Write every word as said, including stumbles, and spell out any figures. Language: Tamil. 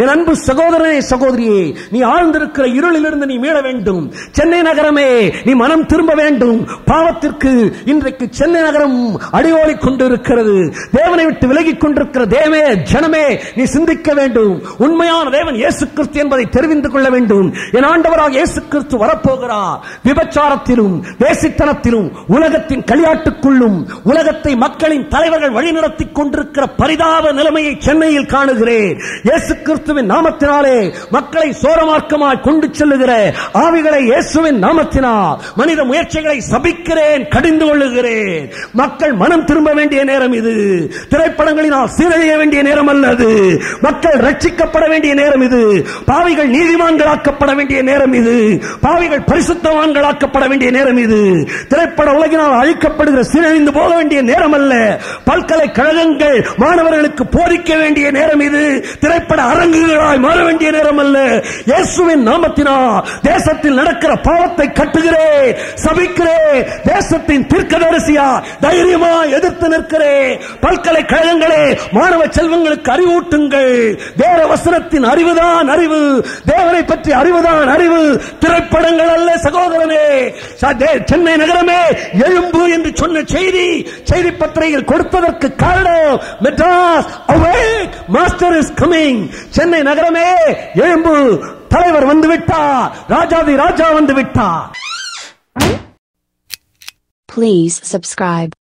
என் அன்பு சகோதரனே சகோதரியே, நீ ஆழ்ந்திருக்கிற இருளிலிருந்து நீ மீள வேண்டும். சென்னை நகரமே, நீ மனம் திரும்ப வேண்டும். பாவத்திற்கு இன்றைக்கு சென்னை நகரம் அடியோடி கொண்டிருக்கிறது. தேவனை விட்டு விலகிக் கொண்டிருக்கிற தேவமே ஜனமே, நீ சிந்திக்க வேண்டும். உண்மையான தேவன் இயேசு கிறிஸ்து என்பதை தெரிந்து கொள்ள வேண்டும். என் ஆண்டவராக இயேசு கிறிஸ்து வரப்போகிறார். விபச்சாரத்திலும் வேசித்தனத்திலும் உலகத்தின் களியாட்டுக்குள்ளும் உலகத்தை மக்களின் தலைவர்கள் வழிநடத்திக் கொண்டிருக்கிற பரிதாப நிலைமையை சென்னையில் காணுகிறேன். இயேசு கிறிஸ்துவின் நாமத்தினாலே மக்களை சோரமார்க்கமாய் கொண்டு செல்லுகிற ஆவிகளை இயேசுவின் நாமத்தினால் மனித முயற்சிகளை சபிக்கிறேன், கடிந்து கொள்ளுகிறேன். மக்கள் மனம் திரும்ப வேண்டிய நேரம் இது. திரைப்படங்களினால் சீரழிய வேண்டிய நேரம் அல்லது. மக்கள் ரட்சிக்கப்பட வேண்டிய நேரம் இது. பாவிகள் நீதிமான்களாக்கப்பட வேண்டிய நேரம் இது. பாவிகள் பரிசுத்தவான்களாக்கப்பட வேண்டிய நேரம் இது. திரைப்பட உலகினால் அழிக்கப்படுகிற சீரழிந்து போக வேண்டிய நேரம் அல்ல. பல்கலைக்கழகங்கள் மாணவர்களுக்கு போதிக்க வேண்டிய நேரம் இது. திரைப்பட அரங்குகளாய் மாற வேண்டிய நேரம் அல்ல. இயேசுவின் நாமத்தினால் தேசத்தில் நடக்கிற பாவத்தை கட்டுகிறேன், சபிக்கிறேன். தேசத்தின் தீர்க்கதரிசியா தைரியமா எதிர்த்து நிற்கிறேன். பல்கலைக்கழகங்களே, மாணவ செல்வங்களுக்கு அறிவூட்டுங்கள். தேவ வசனத்தின் அறிவுதான் அறிவு. தேவனை பற்றி அறிவுதான் அறிவு, திரைப்படங்கள் அல்ல சகோதரனே. சென்னை நகரமே எழும்பு என்று சொன்ன செய்தி செய்தி பத்திரிகையில் கொடுத்ததற்கு காரணம் Madras awake, master is coming. Chennai நகரமே எழும்பு, தலைவர் வந்து விட்டார், ராஜாதி ராஜா வந்து விட்டார். Please subscribe.